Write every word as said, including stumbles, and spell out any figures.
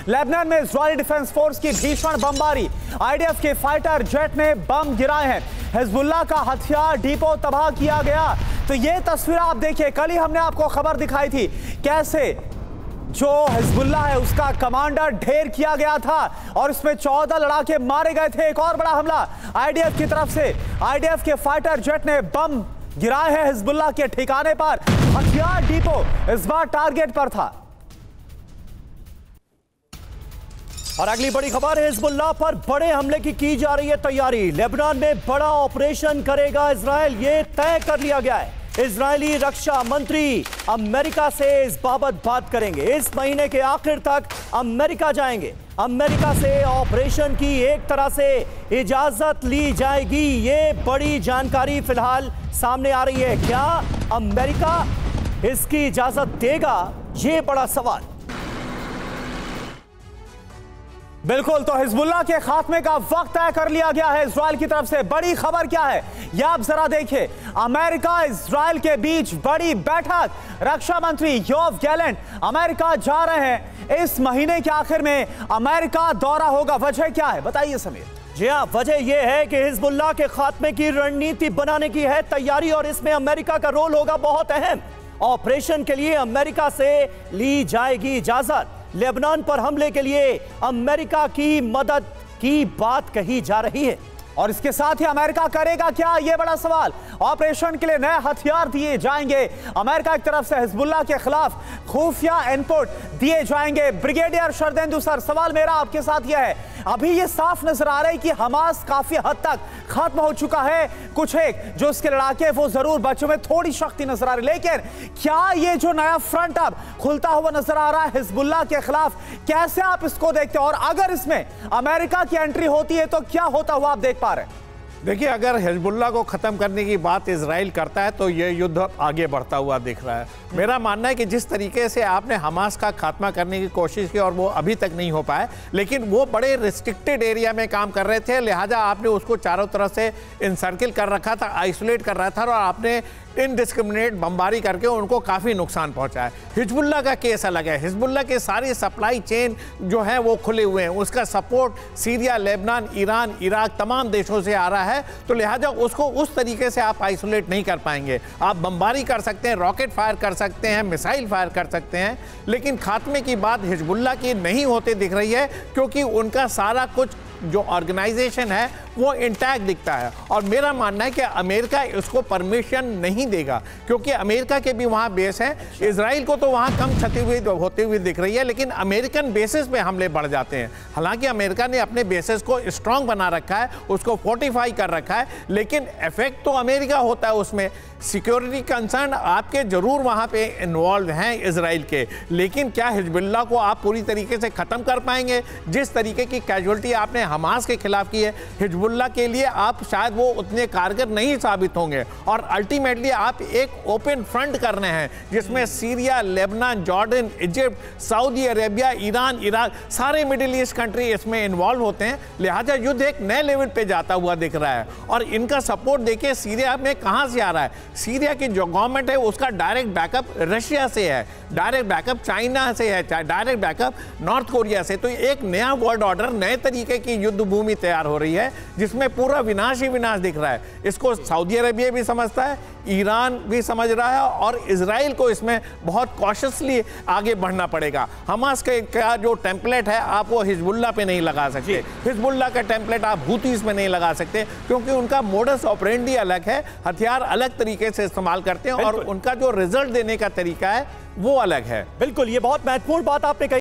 Lebanon में Israeli defence force की भीषण बमबारी, आईडीएफ के फाइटर जेट ने बम गिराए हैं, हिजबुल्लाह का हथियार डिपो तबाह किया गया। तो ये तस्वीर आप देखिए, कल ही हमने आपको खबर दिखाई थी कैसे जो हिजबुल्लाह है उसका कमांडर ढेर किया गया था और इसमें चौदह लड़ाके मारे गए थे। एक और बड़ा हमला आईडीएफ की तरफ से, आईडीएफ के फाइटर जेट ने बम गिराए हैं हिजबुल्लाह के ठिकाने पर। हथियार डिपो इस बार टारगेट पर था। और अगली बड़ी खबर है, हिजबुल्लाह पर बड़े हमले की की जा रही है तैयारी। लेबनान में बड़ा ऑपरेशन करेगा इजराइल, ये तय कर लिया गया है। इजरायली रक्षा मंत्री अमेरिका से इस बाबत बात करेंगे। इस महीने के आखिर तक अमेरिका जाएंगे। अमेरिका से ऑपरेशन की एक तरह से इजाजत ली जाएगी। ये बड़ी जानकारी फिलहाल सामने आ रही है। क्या अमेरिका इसकी इजाजत देगा, ये बड़ा सवाल। बिल्कुल, तो हिजबुल्लाह के खात्मे का वक्त तय कर लिया गया है इजराइल की तरफ से। बड़ी खबर क्या है ये आप जरा देखिए। अमेरिका इजराइल के बीच बड़ी बैठक, रक्षा मंत्री योव गैलेंट अमेरिका जा रहे हैं। इस महीने के आखिर में अमेरिका दौरा होगा। वजह क्या है बताइए समीर। जी हाँ, वजह यह है कि हिजबुल्लाह के खात्मे की रणनीति बनाने की है तैयारी और इसमें अमेरिका का रोल होगा बहुत अहम। ऑपरेशन के लिए अमेरिका से ली जाएगी इजाजत। लेबनान पर हमले के लिए अमेरिका की मदद की बात कही जा रही है। और इसके साथ ही अमेरिका करेगा क्या, यह बड़ा सवाल। ऑपरेशन के लिए नए हथियार दिए जाएंगे अमेरिका की तरफ से, हिजबुल्लाह के खिलाफ खुफिया इनपुट दिए जाएंगे। ब्रिगेडियर शरदेंदु सर, सवाल मेरा आपके साथ यह है, अभी ये साफ नजर आ रहा है कि हमास काफी हद तक खत्म हो चुका है। कुछ एक जो उसके लड़ाके वो जरूर बच्चों में थोड़ी शक्ति नजर आ रही है, लेकिन क्या ये जो नया फ्रंट अब खुलता हुआ नजर आ रहा है हिजबुल्लाह के खिलाफ, कैसे आप इसको देखते हैं? और अगर इसमें अमेरिका की एंट्री होती है तो क्या होता हुआ आप देख पा रहे हैं? देखिए, अगर हिजबुल्लाह को ख़त्म करने की बात इजराइल करता है तो ये युद्ध आगे बढ़ता हुआ दिख रहा है। मेरा मानना है कि जिस तरीके से आपने हमास का खात्मा करने की कोशिश की और वो अभी तक नहीं हो पाया, लेकिन वो बड़े रिस्ट्रिक्टेड एरिया में काम कर रहे थे, लिहाजा आपने उसको चारों तरफ से इनसर्किल कर रखा था, आइसोलेट कर रहा था और आपने इनडिस्क्रिमिनेट बमबारी करके उनको काफ़ी नुकसान पहुंचा है। हिजबुल्लाह का केस अलग है। हिजबुल्लाह के सारी सप्लाई चेन जो है वो खुले हुए हैं, उसका support Syria, Lebanon, Iran, Iraq तमाम देशों से आ रहा है, तो लिहाजा उसको उस तरीके से आप आइसोलेट नहीं कर पाएंगे। आप बमबारी कर सकते हैं, रॉकेट फायर कर सकते हैं, मिसाइल फायर कर सकते हैं, लेकिन खात्मे की बात हिजबुल्लाह की नहीं होते दिख रही है, क्योंकि उनका सारा कुछ जो ऑर्गेनाइजेशन है वो इंटैक्ट दिखता है। और मेरा मानना है कि अमेरिका इसको परमिशन नहीं देगा, क्योंकि अमेरिका के भी वहाँ बेस हैं। इजराइल को तो वहाँ कम क्षति हुई होते हुए दिख रही है, लेकिन अमेरिकन बेसिस पे हमले बढ़ जाते हैं। हालांकि अमेरिका ने अपने बेसिस को स्ट्रांग बना रखा है, उसको फोर्टिफाई कर रखा है, लेकिन इफेक्ट तो अमेरिका होता है उसमें। सिक्योरिटी कंसर्न आपके जरूर वहाँ पे इन्वॉल्व हैं इजराइल के, लेकिन क्या हिजबुल्लाह को आप पूरी तरीके से ख़त्म कर पाएंगे? जिस तरीके की कैजुअल्टी आपने हमास के खिलाफ की है, हिजबुल्लाह के लिए आप शायद वो उतने कारगर नहीं साबित होंगे। और अल्टीमेटली आप एक ओपन फ्रंट कर रहे हैं जिसमें Syria, Lebanon, Jordan, Egypt, Saudi Arabia, Iran, Iraq, सारे मिडिल ईस्ट कंट्री इसमें इन्वॉल्व होते हैं। लिहाजा युद्ध एक नए लेवल पे जाता हुआ दिख रहा है। और इनका सपोर्ट देखिए सीरिया में कहाँ से आ रहा है। सीरिया की जो गवर्नमेंट है उसका डायरेक्ट बैकअप रशिया से है, डायरेक्ट बैकअप चाइना से है, डायरेक्ट बैकअप नॉर्थ कोरिया से। तो एक नया वर्ल्ड ऑर्डर, नए तरीके की युद्ध भूमि तैयार हो रही है जिसमें पूरा विनाश ही विनाश दिख रहा है। इसको सऊदी अरेबिया भी समझता है, ईरान भी समझ रहा है, और इजराइल को इसमें बहुत कॉशियसली आगे बढ़ना पड़ेगा। हमास का जो टेम्पलेट है आप वो हिजबुल्लाह पे नहीं लगा सकते, हिजबुल्लाह का टेम्पलेट आप हूतीस में नहीं लगा सकते, क्योंकि उनका मोडस ऑपरेंडी अलग है, हथियार अलग तरीके से इस्तेमाल करते हैं और उनका जो रिजल्ट देने का तरीका है वो अलग है। बिल्कुल, ये बहुत महत्वपूर्ण बात आपने कही।